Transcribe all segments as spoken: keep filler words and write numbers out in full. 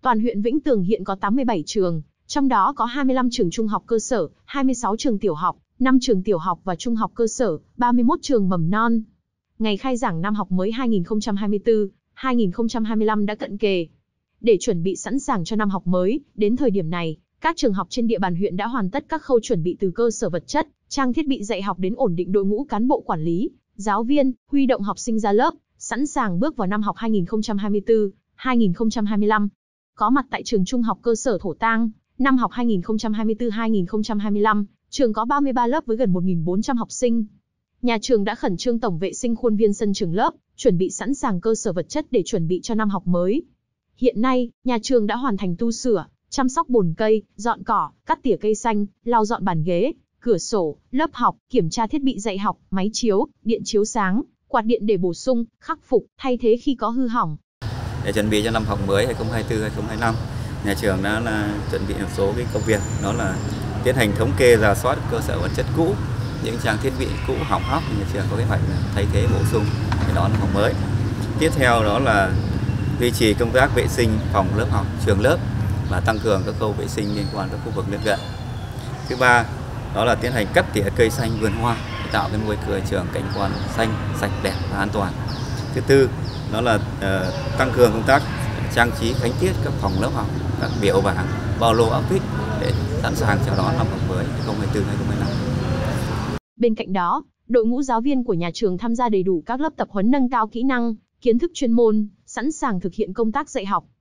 Toàn huyện Vĩnh Tường hiện có tám mươi bảy trường, trong đó có hai mươi lăm trường trung học cơ sở, hai mươi sáu trường tiểu học, năm trường tiểu học và trung học cơ sở, ba mươi mốt trường mầm non. Ngày khai giảng năm học mới hai nghìn không trăm hai mươi tư hai nghìn không trăm hai mươi lăm đã cận kề. Để chuẩn bị sẵn sàng cho năm học mới, đến thời điểm này, các trường học trên địa bàn huyện đã hoàn tất các khâu chuẩn bị từ cơ sở vật chất, trang thiết bị dạy học đến ổn định đội ngũ cán bộ quản lý, giáo viên, huy động học sinh ra lớp, sẵn sàng bước vào năm học hai nghìn không trăm hai mươi tư hai nghìn không trăm hai mươi lăm. Có mặt tại trường trung học cơ sở Thổ Tang, năm học hai nghìn không trăm hai mươi tư hai nghìn không trăm hai mươi lăm, trường có ba mươi ba lớp với gần một nghìn bốn trăm học sinh. Nhà trường đã khẩn trương tổng vệ sinh khuôn viên sân trường lớp, chuẩn bị sẵn sàng cơ sở vật chất để chuẩn bị cho năm học mới. Hiện nay, nhà trường đã hoàn thành tu sửa, chăm sóc bồn cây, dọn cỏ, cắt tỉa cây xanh, lau dọn bàn ghế, cửa sổ, lớp học, kiểm tra thiết bị dạy học, máy chiếu, điện chiếu sáng, quạt điện để bổ sung, khắc phục, thay thế khi có hư hỏng. Để chuẩn bị cho năm học mới hai nghìn không trăm hai mươi tư hai nghìn không trăm hai mươi lăm, nhà trường đã là chuẩn bị một số cái công việc, đó là tiến hành thống kê rà soát cơ sở vật chất cũ, những trang thiết bị cũ hỏng hóc thì nhà trường có kế hoạch thay thế bổ sung để đón năm học mới. Tiếp theo đó là duy trì công tác vệ sinh phòng lớp học, trường lớp và tăng cường các khâu vệ sinh liên quan đến khu vực lân cận. Thứ ba, đó là tiến hành cắt tỉa cây xanh vườn hoa để tạo cái môi trường cảnh quan xanh, sạch đẹp và an toàn. Thứ tư, đó là uh, tăng cường công tác trang trí khánh tiết các phòng lớp học, các biểu bảng, bao lô áp phích để sẵn sàng chào đón năm học mới hai nghìn không trăm hai mươi tư hai nghìn không trăm hai mươi lăm. Bên cạnh đó, đội ngũ giáo viên của nhà trường tham gia đầy đủ các lớp tập huấn nâng cao kỹ năng, kiến thức chuyên môn, sẵn sàng thực hiện công tác dạy học.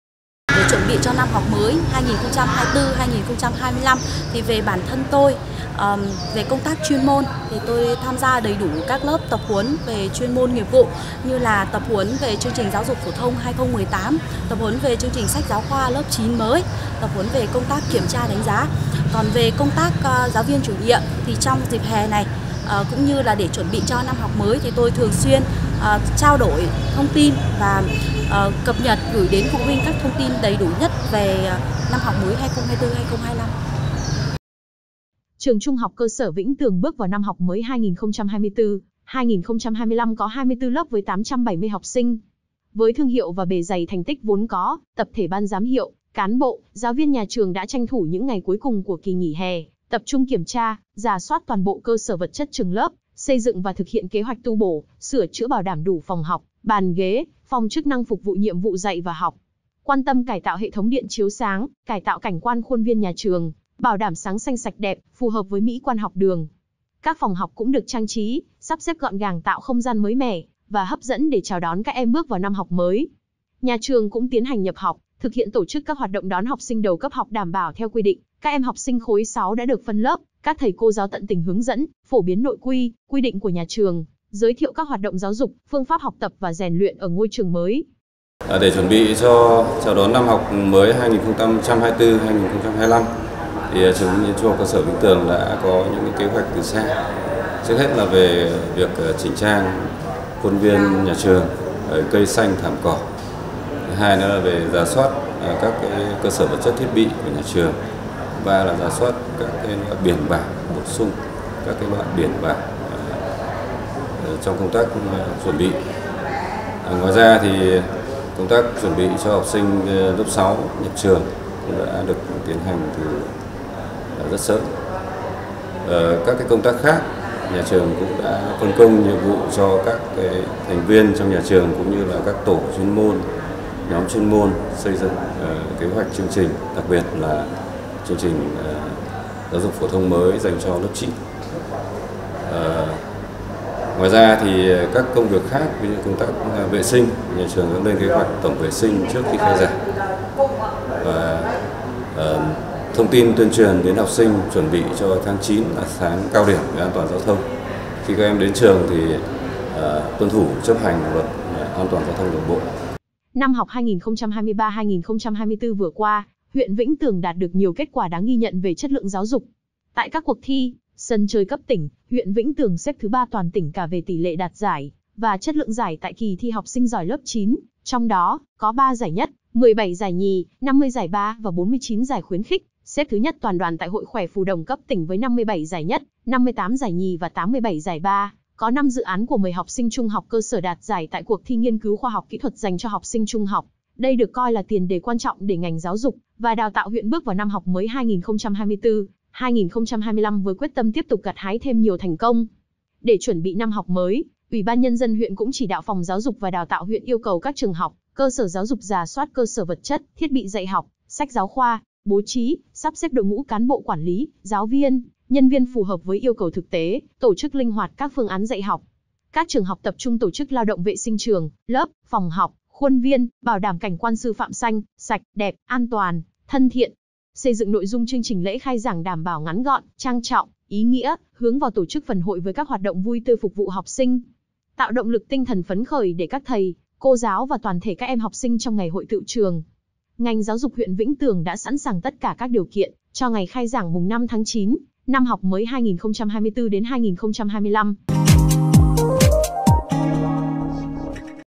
Để chuẩn bị cho năm học mới hai nghìn không trăm hai mươi tư hai nghìn không trăm hai mươi lăm thì về bản thân tôi, um, về công tác chuyên môn thì tôi tham gia đầy đủ các lớp tập huấn về chuyên môn nghiệp vụ như là tập huấn về chương trình giáo dục phổ thông hai nghìn không trăm mười tám, tập huấn về chương trình sách giáo khoa lớp chín mới, tập huấn về công tác kiểm tra đánh giá. Còn về công tác uh, giáo viên chủ nhiệm thì trong dịp hè này uh, cũng như là để chuẩn bị cho năm học mới thì tôi thường xuyên uh, trao đổi thông tin và uh, cập nhật gửi đến phụ huynh các thông tin đầy đủ nhất về uh, năm học mới hai nghìn không trăm hai mươi tư hai nghìn không trăm hai mươi lăm. Trường Trung học cơ sở Vĩnh Tường bước vào năm học mới hai nghìn không trăm hai mươi tư hai nghìn không trăm hai mươi lăm có hai mươi tư lớp với tám trăm bảy mươi học sinh. Với thương hiệu và bề dày thành tích vốn có, tập thể ban giám hiệu, cán bộ, giáo viên nhà trường đã tranh thủ những ngày cuối cùng của kỳ nghỉ hè, tập trung kiểm tra, rà soát toàn bộ cơ sở vật chất trường lớp, xây dựng và thực hiện kế hoạch tu bổ, sửa chữa bảo đảm đủ phòng học, bàn ghế, phòng chức năng phục vụ nhiệm vụ dạy và học. Quan tâm cải tạo hệ thống điện chiếu sáng, cải tạo cảnh quan khuôn viên nhà trường, bảo đảm sáng xanh sạch đẹp, phù hợp với mỹ quan học đường. Các phòng học cũng được trang trí, sắp xếp gọn gàng tạo không gian mới mẻ và hấp dẫn để chào đón các em bước vào năm học mới. Nhà trường cũng tiến hành nhập học, thực hiện tổ chức các hoạt động đón học sinh đầu cấp học đảm bảo theo quy định. Các em học sinh khối sáu đã được phân lớp, các thầy cô giáo tận tình hướng dẫn, phổ biến nội quy, quy định của nhà trường, giới thiệu các hoạt động giáo dục, phương pháp học tập và rèn luyện ở ngôi trường mới. À, để chuẩn bị cho chào đón năm học mới hai nghìn không trăm hai mươi tư hai nghìn không trăm hai mươi lăm thì trường Trung học cơ sở Vĩnh Tường đã có những kế hoạch từ xa. Trước hết là về việc chỉnh trang khuôn viên nhà trường, cây xanh thảm cỏ. Thứ hai nữa là về rà soát các cái cơ sở vật chất thiết bị của nhà trường. Ba là rà soát các cái loại biển bảng, bổ sung các cái loại biển bảng trong công tác chuẩn bị. Ngoài ra thì công tác chuẩn bị cho học sinh lớp sáu nhập trường cũng đã được tiến hành từ rất sớm. Các cái công tác khác, nhà trường cũng đã phân công nhiệm vụ cho các cái thành viên trong nhà trường cũng như là các tổ chuyên môn, nhóm chuyên môn xây dựng kế hoạch chương trình, đặc biệt là chương trình giáo dục phổ thông mới dành cho lớp chín. Ngoài ra thì các công việc khác như công tác vệ sinh, nhà trường đã lên kế hoạch tổng vệ sinh trước khi khai giảng và uh, thông tin tuyên truyền đến học sinh chuẩn bị cho tháng chín là tháng cao điểm về an toàn giao thông. Khi các em đến trường thì uh, tuân thủ chấp hành luật an toàn giao thông đường bộ. Năm học hai nghìn không trăm hai mươi ba hai nghìn không trăm hai mươi tư vừa qua, huyện Vĩnh Tường đạt được nhiều kết quả đáng ghi nhận về chất lượng giáo dục. Tại các cuộc thi, sân chơi cấp tỉnh, huyện Vĩnh Tường xếp thứ ba toàn tỉnh cả về tỷ lệ đạt giải và chất lượng giải tại kỳ thi học sinh giỏi lớp chín, trong đó có ba giải nhất, mười bảy giải nhì, năm mươi giải ba và bốn mươi chín giải khuyến khích, xếp thứ nhất toàn đoàn tại Hội khỏe Phù Đồng cấp tỉnh với năm mươi bảy giải nhất, năm mươi tám giải nhì và tám mươi bảy giải ba. Có năm dự án của mười học sinh trung học cơ sở đạt giải tại cuộc thi nghiên cứu khoa học kỹ thuật dành cho học sinh trung học. Đây được coi là tiền đề quan trọng để ngành giáo dục và đào tạo huyện bước vào năm học mới hai nghìn không trăm hai mươi tư hai nghìn không trăm hai mươi lăm với quyết tâm tiếp tục gặt hái thêm nhiều thành công. Để chuẩn bị năm học mới, Ủy ban Nhân dân huyện cũng chỉ đạo Phòng Giáo dục và Đào tạo huyện yêu cầu các trường học, cơ sở giáo dục rà soát cơ sở vật chất, thiết bị dạy học, sách giáo khoa, bố trí, sắp xếp đội ngũ cán bộ quản lý, giáo viên, nhân viên phù hợp với yêu cầu thực tế, tổ chức linh hoạt các phương án dạy học. Các trường học tập trung tổ chức lao động vệ sinh trường, lớp, phòng học, khuôn viên, bảo đảm cảnh quan sư phạm xanh, sạch, đẹp, an toàn, thân thiện. Xây dựng nội dung chương trình lễ khai giảng đảm bảo ngắn gọn, trang trọng, ý nghĩa, hướng vào tổ chức phần hội với các hoạt động vui tươi phục vụ học sinh. Tạo động lực tinh thần phấn khởi để các thầy, cô giáo và toàn thể các em học sinh trong ngày hội tựu trường. Ngành giáo dục huyện Vĩnh Tường đã sẵn sàng tất cả các điều kiện cho ngày khai giảng mùng năm tháng chín, năm học mới hai nghìn không trăm hai mươi tư đến hai nghìn không trăm hai mươi lăm.